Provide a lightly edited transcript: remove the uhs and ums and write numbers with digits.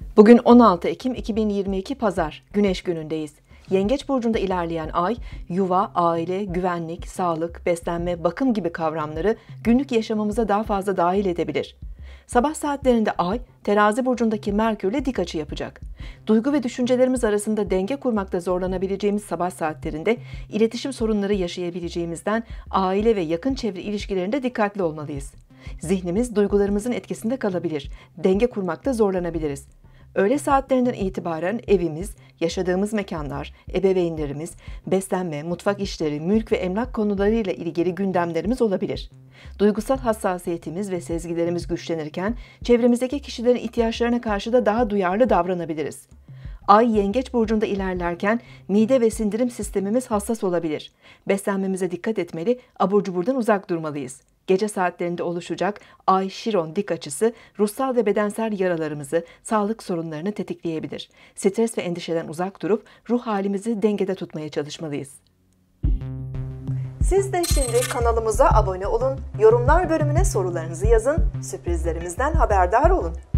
Bugün 16 Ekim 2022 Pazar, Güneş günündeyiz. Yengeç burcunda ilerleyen ay, yuva, aile, güvenlik, sağlık, beslenme, bakım gibi kavramları günlük yaşamımıza daha fazla dahil edebilir. Sabah saatlerinde ay, Terazi burcundaki Merkürle dik açı yapacak. Duygu ve düşüncelerimiz arasında denge kurmakta zorlanabileceğimiz sabah saatlerinde iletişim sorunları yaşayabileceğimizden aile ve yakın çevre ilişkilerinde dikkatli olmalıyız. Zihnimiz duygularımızın etkisinde kalabilir, denge kurmakta zorlanabiliriz. Öğle saatlerinden itibaren evimiz, yaşadığımız mekanlar, ebeveynlerimiz, beslenme, mutfak işleri, mülk ve emlak konularıyla ilgili gündemlerimiz olabilir. Duygusal hassasiyetimiz ve sezgilerimiz güçlenirken, çevremizdeki kişilerin ihtiyaçlarına karşı da daha duyarlı davranabiliriz. Ay Yengeç burcunda ilerlerken mide ve sindirim sistemimiz hassas olabilir. Beslenmemize dikkat etmeli, abur cuburdan uzak durmalıyız. Gece saatlerinde oluşacak Ay-Şiron dik açısı ruhsal ve bedensel yaralarımızı, sağlık sorunlarını tetikleyebilir. Stres ve endişeden uzak durup ruh halimizi dengede tutmaya çalışmalıyız. Siz de şimdi kanalımıza abone olun, yorumlar bölümüne sorularınızı yazın, sürprizlerimizden haberdar olun.